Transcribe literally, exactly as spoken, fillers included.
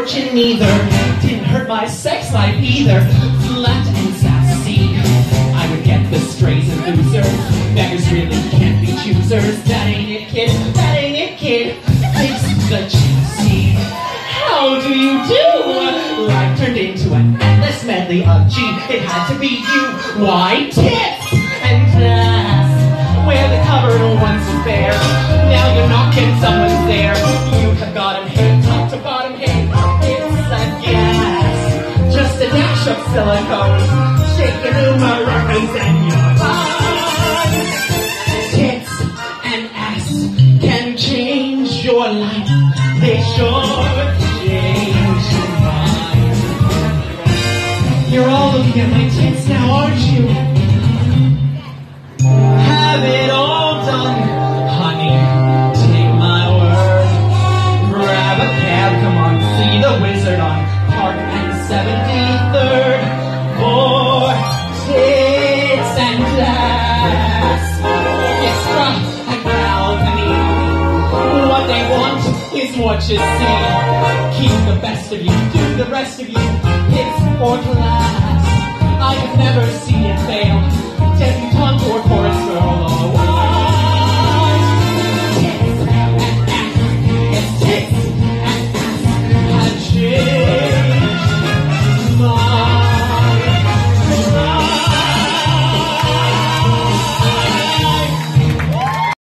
fortune neither. Didn't hurt my sex life either. Flat and sassy. I would get the strays and losers. Beggars really can't be choosers. That ain't it, kid. That ain't it, kid. It's the juicy. How do you do? Life turned into an endless medley of G. It had to be you. Why? Tits and ass. Where the cover once was bare. Now you're knocking someone's there. You have got him hate, top to bottom hate. It's a gas. Just a dash of silicone. Shake your numerous and your fun. Tits and ass can change your life. They sure change your mind. You're all looking at my tits now, aren't you? Have it all done, honey. Take my word. Grab a cab, come on, see the wizard on Park and seventy-third. For tits and ass. Extra and balcony. What they want is what you see. Keep the best of you, do the rest of you. It's for class. I have never seen it fail. Debutante or chorus girl, oh,